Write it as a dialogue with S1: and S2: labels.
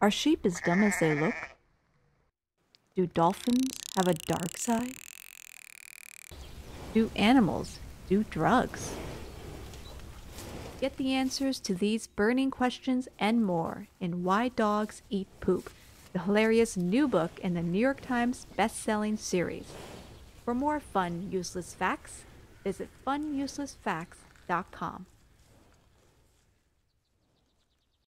S1: Are sheep as dumb as they look? Do dolphins have a dark side? Do animals do drugs? Get the answers to these burning questions and more in Why Dogs Eat Poop, the hilarious new book in the New York Times best-selling series. For more fun, useless facts, visit funuselessfacts.com.